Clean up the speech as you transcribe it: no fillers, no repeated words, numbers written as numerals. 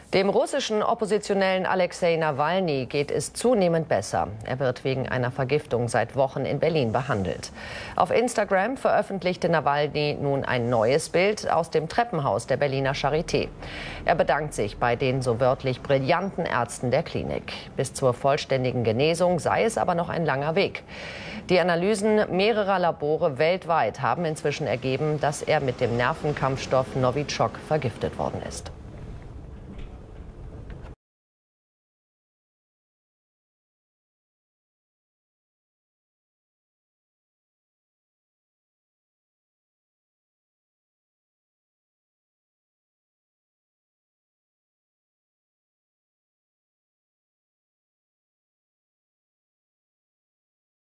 Dem russischen Oppositionellen Alexei Nawalny geht es zunehmend besser. Er wird wegen einer Vergiftung seit Wochen in Berlin behandelt. Auf Instagram veröffentlichte Nawalny nun ein neues Bild aus dem Treppenhaus der Berliner Charité. Er bedankt sich bei den so wörtlich brillanten Ärzten der Klinik. Bis zur vollständigen Genesung sei es aber noch ein langer Weg. Die Analysen mehrerer Labore weltweit haben inzwischen ergeben, dass er mit dem Nervenkampfstoff Novichok vergiftet worden ist.